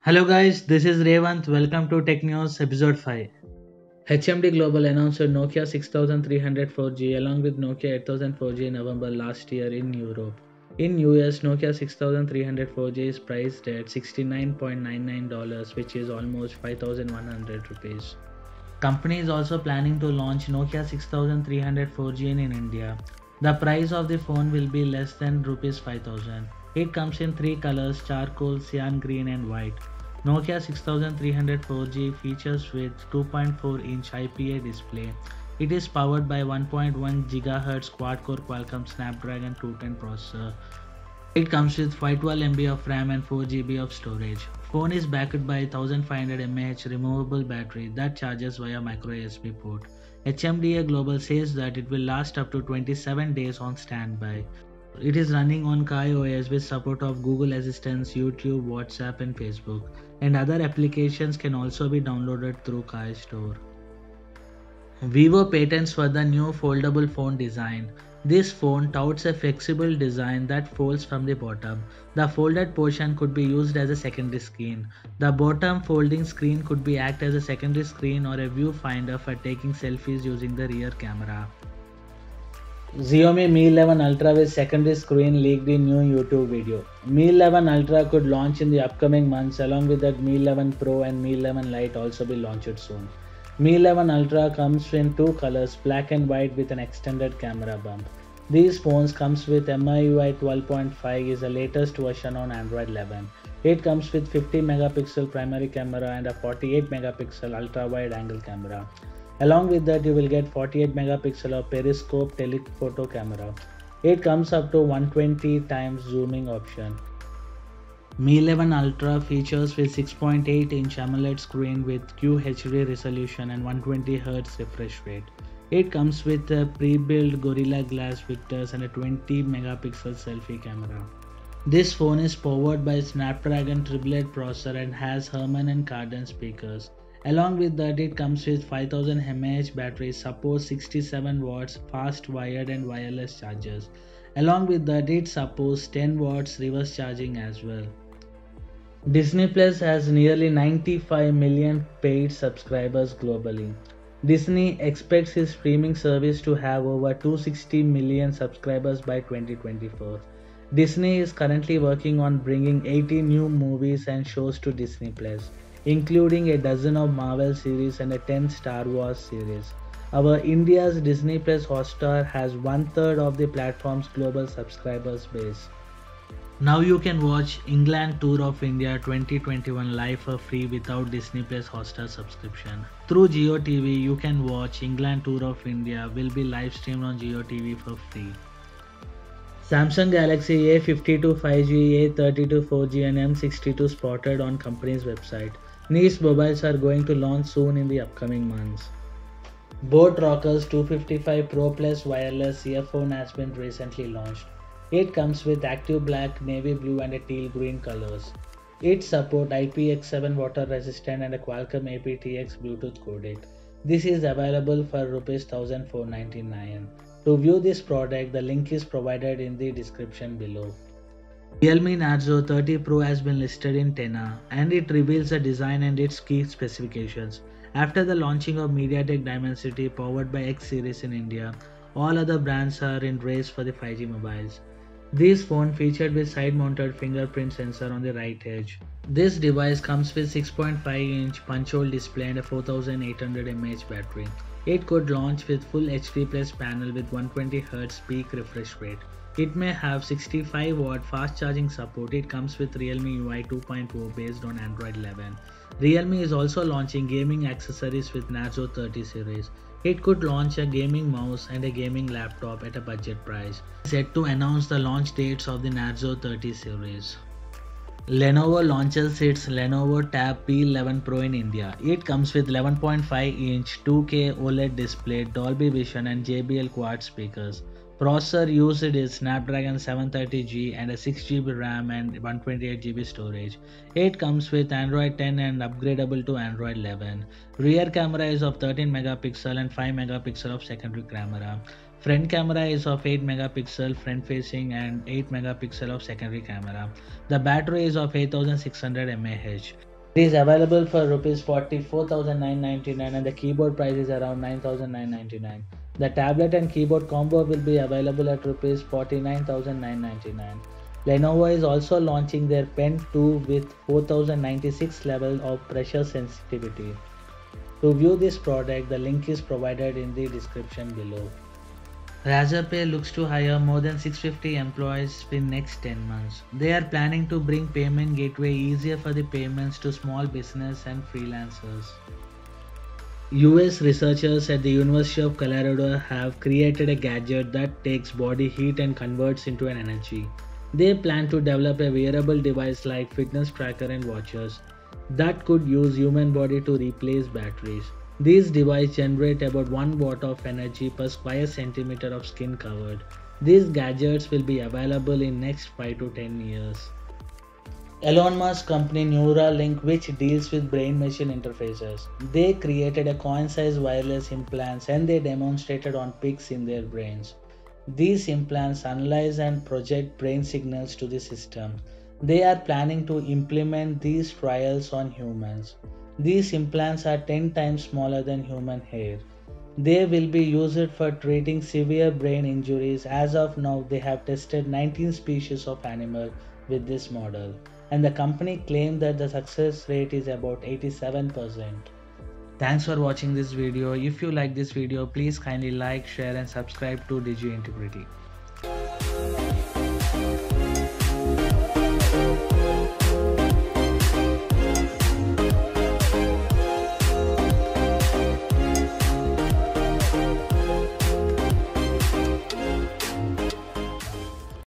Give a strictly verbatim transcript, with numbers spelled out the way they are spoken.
Hello guys, this is Revant. Welcome to Tech News episode five. H M D Global announced Nokia six thousand three hundred four G along with Nokia eight thousand four G in November last year in Europe. In U S, Nokia six thousand three hundred four G is priced at sixty-nine point nine nine dollars, which is almost five thousand one hundred rupees. Company is also planning to launch Nokia six thousand three hundred four G in, in India. The price of the phone will be less than rupees five thousand. It comes in three colors: charcoal, cyan green and white. Nokia six thousand three hundred four G features with two point four inch I P A display. It is powered by one point one gigahertz quad-core Qualcomm Snapdragon two ten processor. It comes with five hundred twelve megabytes of RAM and four gigabytes of storage. Phone is backed by fifteen hundred milliamp hour removable battery that charges via micro U S B port. H M D A Global says that it will last up to twenty-seven days on standby. It is running on KaiOS with support of Google Assistant, YouTube, WhatsApp and Facebook, and other applications can also be downloaded through Kai Store. Vivo patents for the new foldable phone design. This phone touts a flexible design that folds from the bottom. The folded portion could be used as a secondary screen. The bottom folding screen could be act as a secondary screen or a viewfinder for taking selfies using the rear camera. Xiaomi Mi eleven Ultra with secondary screen leaked in new YouTube video. Mi eleven Ultra could launch in the upcoming months. Along with that, Mi eleven Pro and Mi eleven Lite also be launched soon. Mi eleven Ultra comes in two colors, black and white with an extended camera bump. These phones comes with M I U I twelve point five, is the latest version on Android eleven. It comes with fifty megapixel primary camera and a forty-eight megapixel ultra wide angle camera. Along with that, you will get forty-eight megapixel of periscope telephoto camera. It comes up to one hundred twenty times zooming option. Mi eleven Ultra features with six point eight inch AMOLED screen with Q H D resolution and one hundred twenty hertz refresh rate. It comes with a pre-built Gorilla Glass filters and a twenty megapixel selfie camera. This phone is powered by Snapdragon triple eight processor and has Harman and Kardon speakers. Along with that, it comes with five thousand milliamp hour battery, supports sixty-seven watts fast wired and wireless chargers. Along with that, it supports ten watts reverse charging as well. Disney Plus has nearly ninety-five million paid subscribers globally. Disney expects its streaming service to have over two hundred sixty million subscribers by twenty twenty-four. Disney is currently working on bringing eighty new movies and shows to Disney Plus, including a dozen of Marvel series and a ten Star Wars series. Our India's Disney Plus Hotstar has one third of the platform's global subscribers base. Now you can watch England Tour of India twenty twenty-one live for free without Disney Plus Hotstar subscription. Through JioTV, you can watch England Tour of India will be live streamed on JioTV for free. Samsung Galaxy A fifty-two five G, A thirty-two four G and M sixty-two spotted on company's website. These mobiles are going to launch soon in the upcoming months. Boat Rockers two fifty-five Pro Plus wireless earphone has been recently launched. It comes with active black, navy blue and a teal green colors. It supports I P X seven water resistant and a Qualcomm A p T X Bluetooth codec. This is available for rupees one thousand four hundred ninety-nine. To view this product, the link is provided in the description below. Realme Narzo thirty Pro has been listed in Tena and it reveals the design and its key specifications. After the launching of MediaTek Dimensity powered by X series in India, all other brands are in race for the five G mobiles. This phone featured with side-mounted fingerprint sensor on the right edge. This device comes with six point five inch punch-hole display and a four thousand eight hundred milliamp hour battery. It could launch with full H D plus panel with one hundred twenty hertz peak refresh rate. It may have sixty-five watt fast charging support. It comes with Realme U I two point oh based on Android eleven. Realme is also launching gaming accessories with Narzo thirty series. It could launch a gaming mouse and a gaming laptop at a budget price. Set to announce the launch dates of the Narzo thirty series. Lenovo launches its Lenovo Tab P eleven Pro in India. It comes with eleven point five inch two K OLED display, Dolby Vision and J B L quad speakers. Processor used is Snapdragon seven thirty G and a six G B RAM and one hundred twenty-eight G B storage. It comes with Android ten and upgradable to Android eleven. Rear camera is of thirteen megapixel and five megapixel of secondary camera. Front camera is of eight megapixel front facing and eight megapixel of secondary camera. The battery is of eight thousand six hundred milliamp hour. It is available for rupees forty-four thousand nine hundred ninety-nine and the keyboard price is around nine thousand nine hundred ninety-nine. The tablet and keyboard combo will be available at rupees forty-nine thousand nine hundred ninety-nine. Lenovo is also launching their Pen two with four thousand ninety-six level of pressure sensitivity. To view this product, the link is provided in the description below. Razorpay looks to hire more than six hundred fifty employees in next ten months. They are planning to bring payment gateway easier for the payments to small business and freelancers. U S researchers at the University of Colorado have created a gadget that takes body heat and converts into an energy. They plan to develop a wearable device like fitness tracker and watches that could use human body to replace batteries. These devices generate about one watt of energy per square centimeter of skin covered. These gadgets will be available in next five to ten years. Elon Musk company Neuralink, which deals with brain-machine interfaces, they created a coin-sized wireless implants and they demonstrated on pigs in their brains. These implants analyze and project brain signals to the system. They are planning to implement these trials on humans. These implants are ten times smaller than human hair. They will be used for treating severe brain injuries. As of now, they have tested nineteen species of animal with this model, and the company claimed that the success rate is about eighty-seven percent. Thanks for watching this video. If you like this video, please kindly like, share and subscribe to Digi Integrity.